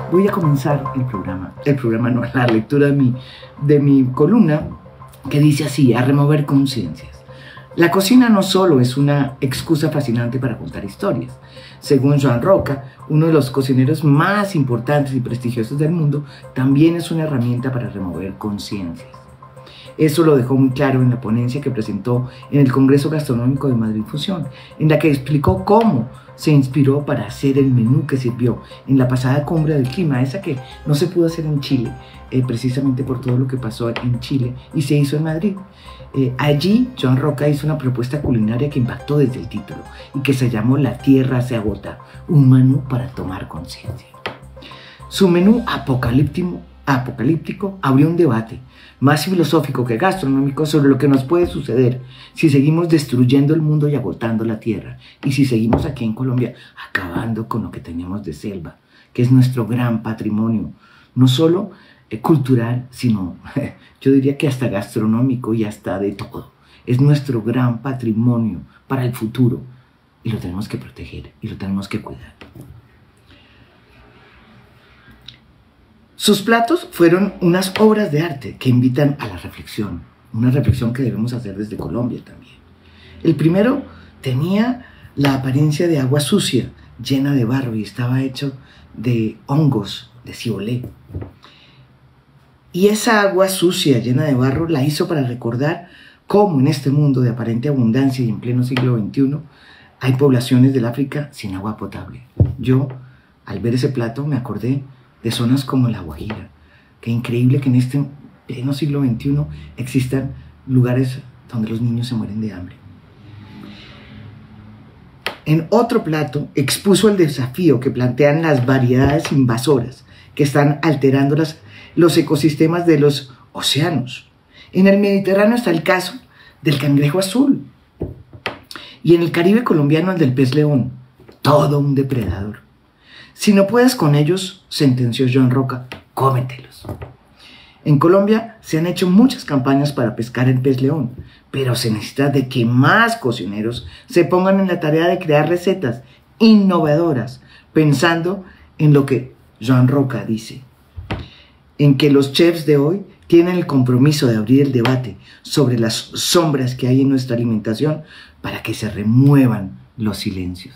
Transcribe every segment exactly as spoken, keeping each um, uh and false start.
Voy a comenzar el programa, el programa no, la lectura de mi, de mi columna, que dice así: a remover conciencias. La cocina no solo es una excusa fascinante para contar historias. Según Joan Roca, uno de los cocineros más importantes y prestigiosos del mundo, también es una herramienta para remover conciencias. Eso lo dejó muy claro en la ponencia que presentó en el Congreso Gastronómico de Madrid Fusión, en la que explicó cómo se inspiró para hacer el menú que sirvió en la pasada cumbre del clima, esa que no se pudo hacer en Chile, eh, precisamente por todo lo que pasó en Chile, y se hizo en Madrid. Eh, allí, Joan Roca hizo una propuesta culinaria que impactó desde el título y que se llamó La Tierra se agota, un menú para tomar conciencia. Su menú apocalíptico, apocalíptico abrió un debate más filosófico que gastronómico sobre lo que nos puede suceder si seguimos destruyendo el mundo y agotando la tierra, y si seguimos aquí en Colombia acabando con lo que tenemos de selva, que es nuestro gran patrimonio, no solo eh, cultural, sino yo diría que hasta gastronómico y hasta de todo. Es nuestro gran patrimonio para el futuro y lo tenemos que proteger y lo tenemos que cuidar. Sus platos fueron unas obras de arte que invitan a la reflexión, una reflexión que debemos hacer desde Colombia también. El primero tenía la apariencia de agua sucia, llena de barro, y estaba hecho de hongos, de cibolé. Y esa agua sucia, llena de barro, la hizo para recordar cómo en este mundo de aparente abundancia y en pleno siglo veintiuno hay poblaciones del África sin agua potable. Yo, al ver ese plato, me acordé de zonas como La Guajira. Qué increíble que en este pleno siglo veintiuno existan lugares donde los niños se mueren de hambre. En otro plato expuso el desafío que plantean las variedades invasoras que están alterando las, los ecosistemas de los océanos. En el Mediterráneo está el caso del cangrejo azul, y en el Caribe colombiano el del pez león, todo un depredador. Si no puedes con ellos, sentenció Joan Roca, cómetelos. En Colombia se han hecho muchas campañas para pescar el pez león, pero se necesita de que más cocineros se pongan en la tarea de crear recetas innovadoras, pensando en lo que Joan Roca dice, en que los chefs de hoy tienen el compromiso de abrir el debate sobre las sombras que hay en nuestra alimentación para que se remuevan los silencios.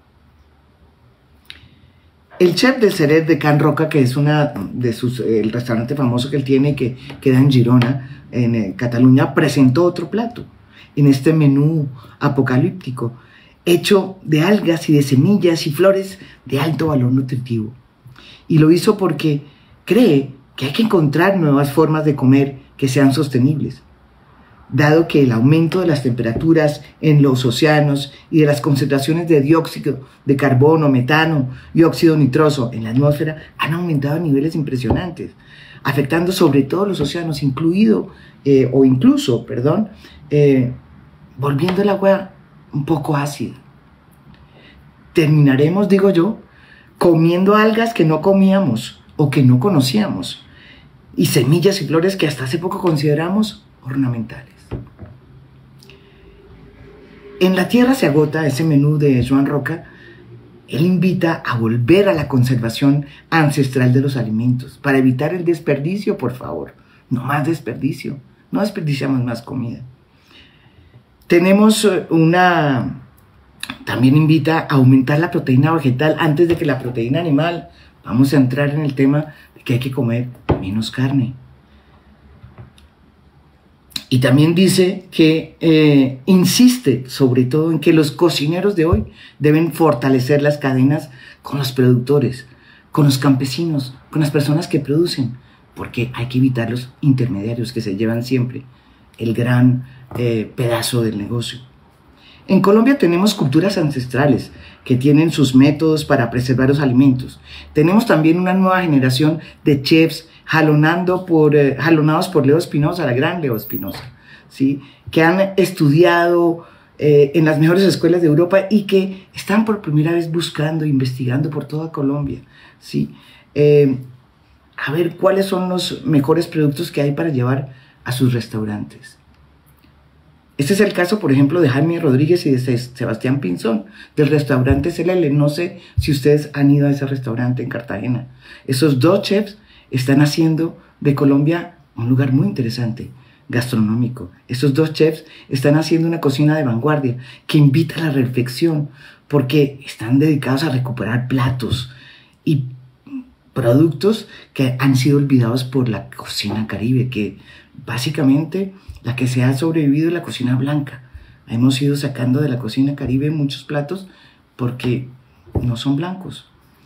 El chef del Xeret de Can Roca, que es una de sus, el restaurante famoso que él tiene y que queda en Girona, en eh, Cataluña, presentó otro plato en este menú apocalíptico, hecho de algas y de semillas y flores de alto valor nutritivo. Y lo hizo porque cree que hay que encontrar nuevas formas de comer que sean sostenibles, dado que el aumento de las temperaturas en los océanos y de las concentraciones de dióxido de carbono, metano y óxido nitroso en la atmósfera han aumentado a niveles impresionantes, afectando sobre todo los océanos, incluido eh, o incluso, perdón, eh, volviendo el agua un poco ácida. Terminaremos, digo yo, comiendo algas que no comíamos o que no conocíamos, y semillas y flores que hasta hace poco consideramos ornamentales. En La Tierra se agota, ese menú de Joan Roca, él invita a volver a la conservación ancestral de los alimentos para evitar el desperdicio, por favor. No más desperdicio, no desperdiciamos más comida. Tenemos una... También invita a aumentar la proteína vegetal antes de que la proteína animal. Vamos a entrar en el tema de que hay que comer menos carne. Y también dice que eh, insiste sobre todo en que los cocineros de hoy deben fortalecer las cadenas con los productores, con los campesinos, con las personas que producen, porque hay que evitar los intermediarios que se llevan siempre el gran eh, pedazo del negocio. En Colombia tenemos culturas ancestrales que tienen sus métodos para preservar los alimentos. Tenemos también una nueva generación de chefs jalonando por, eh, jalonados por Leo Espinosa, la gran Leo Espinosa, ¿sí? Que han estudiado eh, en las mejores escuelas de Europa y que están por primera vez buscando, investigando por toda Colombia, ¿sí? Eh, a ver cuáles son los mejores productos que hay para llevar a sus restaurantes. Este es el caso, por ejemplo, de Jaime Rodríguez y de Sebastián Pinzón, del restaurante Celele. No sé si ustedes han ido a ese restaurante en Cartagena. Esos dos chefs están haciendo de Colombia un lugar muy interesante, gastronómico. Estos dos chefs están haciendo una cocina de vanguardia que invita a la reflexión, porque están dedicados a recuperar platos y productos que han sido olvidados por la cocina caribe, que básicamente la que se ha sobrevivido es la cocina blanca. Hemos ido sacando de la cocina caribe muchos platos porque no son blancos.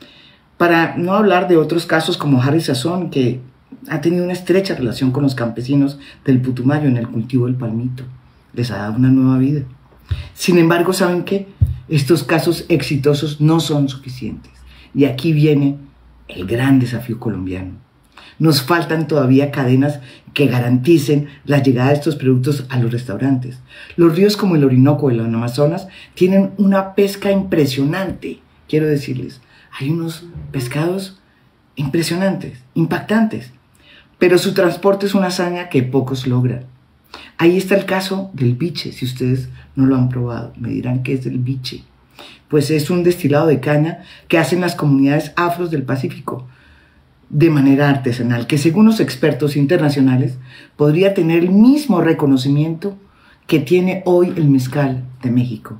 Para no hablar de otros casos como Harry Sazón, que ha tenido una estrecha relación con los campesinos del Putumayo en el cultivo del palmito. Les ha dado una nueva vida. Sin embargo, ¿saben qué? Estos casos exitosos no son suficientes. Y aquí viene el gran desafío colombiano. Nos faltan todavía cadenas que garanticen la llegada de estos productos a los restaurantes. Los ríos como el Orinoco o el Amazonas tienen una pesca impresionante. Quiero decirles, hay unos pescados impresionantes, impactantes, pero su transporte es una hazaña que pocos logran. Ahí está el caso del biche. Si ustedes no lo han probado, me dirán qué es el biche. Pues es un destilado de caña que hacen las comunidades afros del Pacífico de manera artesanal, que según los expertos internacionales podría tener el mismo reconocimiento que tiene hoy el mezcal de México.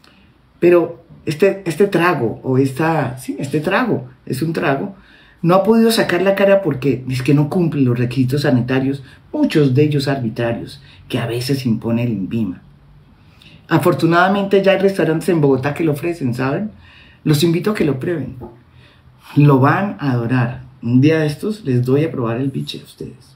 Pero este, este trago, o esta, sí, este trago, es un trago, no ha podido sacar la cara porque es que no cumple los requisitos sanitarios, muchos de ellos arbitrarios, que a veces impone el INVIMA. Afortunadamente ya hay restaurantes en Bogotá que lo ofrecen, ¿saben? Los invito a que lo prueben. Lo van a adorar. Un día de estos les doy a probar el biche a ustedes.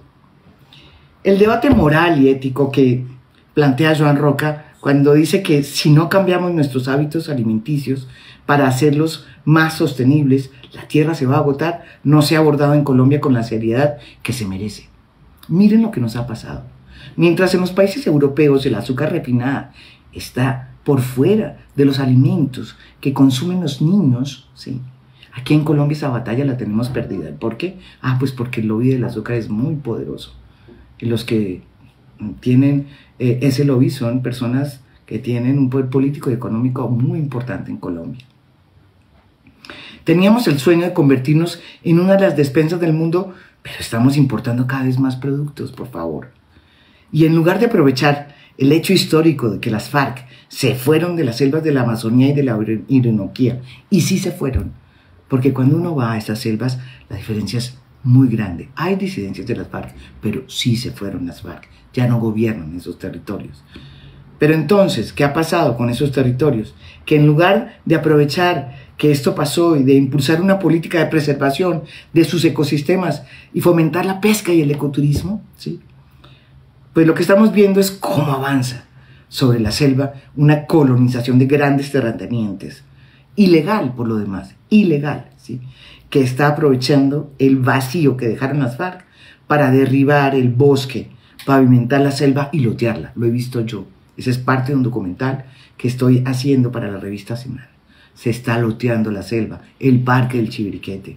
El debate moral y ético que plantea Joan Roca cuando dice que si no cambiamos nuestros hábitos alimenticios para hacerlos más sostenibles, la tierra se va a agotar, no se ha abordado en Colombia con la seriedad que se merece. Miren lo que nos ha pasado. Mientras en los países europeos el azúcar refinada está por fuera de los alimentos que consumen los niños, ¿sí? Aquí en Colombia esa batalla la tenemos perdida. ¿Por qué? Ah, pues porque el lobby del azúcar es muy poderoso. Y los que tienen eh, ese lobby son personas que tienen un poder político y económico muy importante en Colombia. Teníamos el sueño de convertirnos en una de las despensas del mundo, pero estamos importando cada vez más productos, por favor. Y en lugar de aprovechar el hecho histórico de que las FARC se fueron de las selvas de la Amazonía y de la Orinoquía, y sí se fueron, porque cuando uno va a estas selvas, la diferencia es muy grande. Hay disidencias de las FARC, pero sí se fueron las FARC, ya no gobiernan esos territorios. Pero entonces, ¿qué ha pasado con esos territorios? Que en lugar de aprovechar que esto pasó y de impulsar una política de preservación de sus ecosistemas y fomentar la pesca y el ecoturismo, ¿sí? Pues lo que estamos viendo es cómo avanza sobre la selva una colonización de grandes terratenientes, ilegal por lo demás, ilegal, ¿sí? Que está aprovechando el vacío que dejaron las FARC para derribar el bosque, pavimentar la selva y lotearla. Lo he visto yo. Ese es parte de un documental que estoy haciendo para la revista Semana. Se está loteando la selva, el parque del Chiribiquete.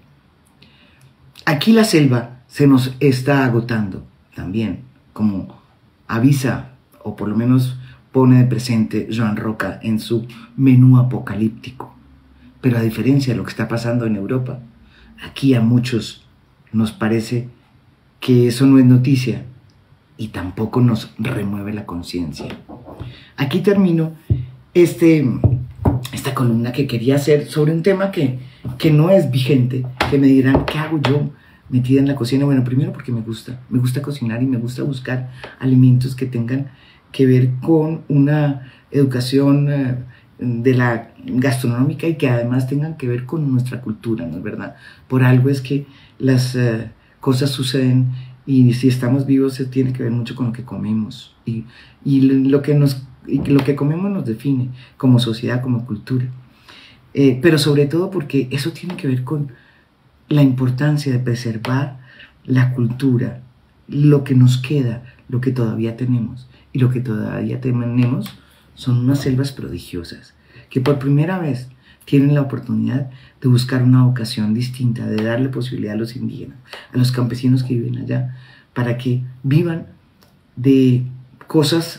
Aquí la selva se nos está agotando también, como avisa, o por lo menos pone de presente Joan Roca en su menú apocalíptico. Pero a diferencia de lo que está pasando en Europa, aquí a muchos nos parece que eso no es noticia y tampoco nos remueve la conciencia. Aquí termino este, esta columna que quería hacer sobre un tema que, que no es vigente, que me dirán, ¿qué hago yo metida en la cocina? Bueno, primero porque me gusta, me gusta cocinar y me gusta buscar alimentos que tengan que ver con una educación eh, de la gastronómica y que además tengan que ver con nuestra cultura, ¿no es verdad? Por algo es que las uh, cosas suceden y si estamos vivos se tiene que ver mucho con lo que comemos y, y, lo, que nos, y lo que comemos nos define como sociedad, como cultura. Eh, pero sobre todo porque eso tiene que ver con la importancia de preservar la cultura, lo que nos queda, lo que todavía tenemos. Y lo que todavía tenemos son unas selvas prodigiosas que por primera vez tienen la oportunidad de buscar una vocación distinta, de darle posibilidad a los indígenas, a los campesinos que viven allá, para que vivan de cosas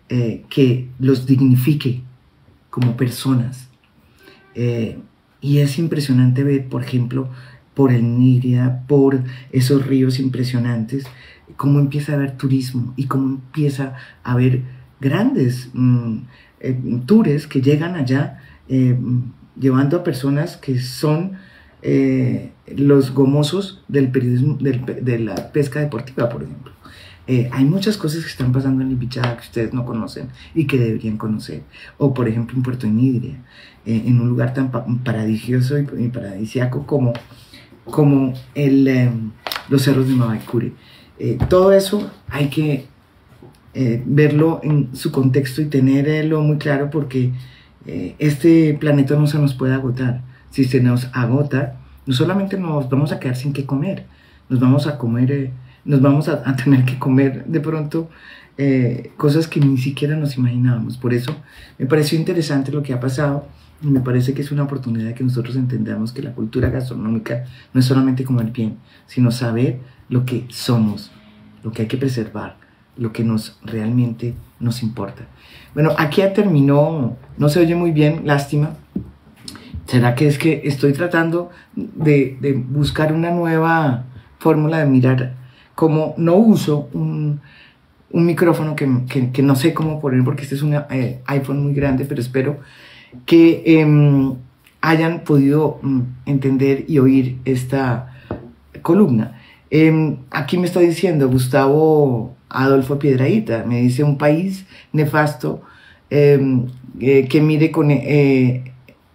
eh, que los dignifique como personas. Eh, y es impresionante ver, por ejemplo, por el Nírida, por esos ríos impresionantes, cómo empieza a haber turismo y cómo empieza a haber grandes mm, eh, tours que llegan allá eh, llevando a personas que son eh, los gomosos del periodismo, del, de la pesca deportiva, por ejemplo. Eh, hay muchas cosas que están pasando en Lipichá que ustedes no conocen y que deberían conocer. O, por ejemplo, en Puerto Inidria, eh, en un lugar tan pa paradisíaco y, y paradisíaco como, como el, eh, los cerros de Mavaicure. Eh, todo eso hay que eh, verlo en su contexto y tenerlo muy claro, porque eh, este planeta no se nos puede agotar. Si se nos agota, no solamente nos vamos a quedar sin qué comer, nos vamos a comer... Eh, nos vamos a, a tener que comer de pronto eh, cosas que ni siquiera nos imaginábamos. Por eso me pareció interesante lo que ha pasado y me parece que es una oportunidad de que nosotros entendamos que la cultura gastronómica no es solamente comer bien, sino saber lo que somos, lo que hay que preservar, lo que nos realmente nos importa. Bueno, aquí ya terminó, no se oye muy bien, lástima. ¿Será que es que estoy tratando de, de buscar una nueva fórmula de mirar? Como no uso un, un micrófono que, que, que no sé cómo poner, porque este es un eh, iPhone muy grande, pero espero que eh, hayan podido mm, entender y oír esta columna. Eh, aquí me está diciendo Gustavo Adolfo Piedrahita, me dice: un país nefasto eh, eh, que mire con... Eh,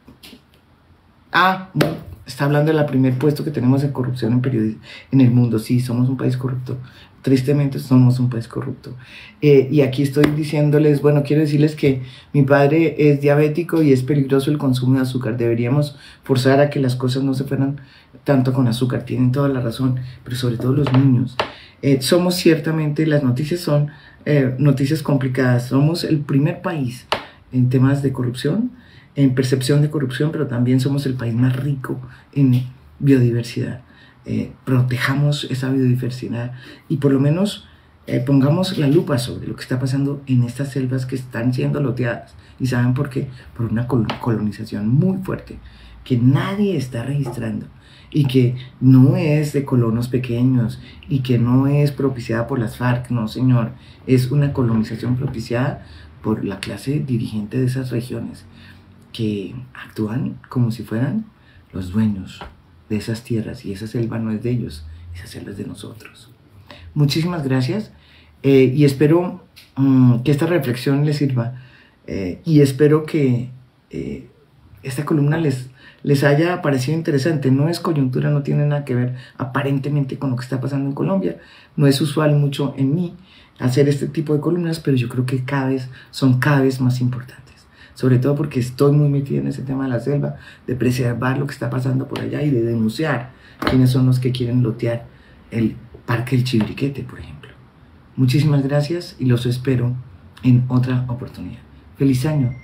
ah, está hablando del primer puesto que tenemos en corrupción en periodismo en el mundo. Sí, somos un país corrupto. Tristemente somos un país corrupto. Eh, y aquí estoy diciéndoles, bueno, quiero decirles que mi padre es diabético y es peligroso el consumo de azúcar. Deberíamos forzar a que las cosas no se fueran tanto con azúcar. Tienen toda la razón, pero sobre todo los niños. Eh, somos ciertamente, las noticias son eh, noticias complicadas. Somos el primer país en temas de corrupción, en percepción de corrupción, pero también somos el país más rico en biodiversidad. Eh, protejamos esa biodiversidad y por lo menos eh, pongamos la lupa sobre lo que está pasando en estas selvas que están siendo loteadas. ¿Y saben por qué? Por una colonización muy fuerte que nadie está registrando y que no es de colonos pequeños y que no es propiciada por las FARC, no señor, es una colonización propiciada por la clase dirigente de esas regiones, que actúan como si fueran los dueños de esas tierras, y esa selva no es de ellos, esa selva es de nosotros. Muchísimas gracias eh, y espero um, que esta reflexión les sirva eh, y espero que eh, esta columna les, les haya parecido interesante. No es coyuntura, no tiene nada que ver aparentemente con lo que está pasando en Colombia, no es usual mucho en mí hacer este tipo de columnas, pero yo creo que cada vez son cada vez más importantes. Sobre todo porque estoy muy metida en ese tema de la selva, de preservar lo que está pasando por allá y de denunciar quiénes son los que quieren lotear el Parque del Chiribiquete, por ejemplo. Muchísimas gracias y los espero en otra oportunidad. Feliz año